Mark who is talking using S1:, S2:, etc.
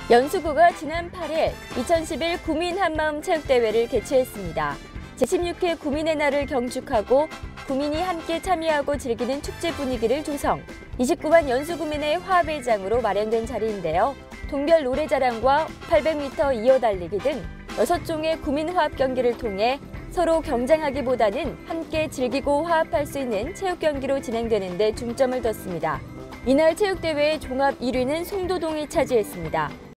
S1: 연수구가 지난 8일 2011 구민 한마음 체육대회를 개최했습니다. 제16회 구민의 날을 경축하고 구민이 함께 참여하고 즐기는 축제 분위기를 조성, 29만 연수구민의 화합회장으로 마련된 자리인데요. 동별 노래자랑과 800m 이어달리기 등 6종의 구민 화합 경기를 통해 서로 경쟁하기보다는 함께 즐기고 화합할 수 있는 체육 경기로 진행되는 데 중점을 뒀습니다. 이날 체육대회의 종합 1위는 송도동이 차지했습니다.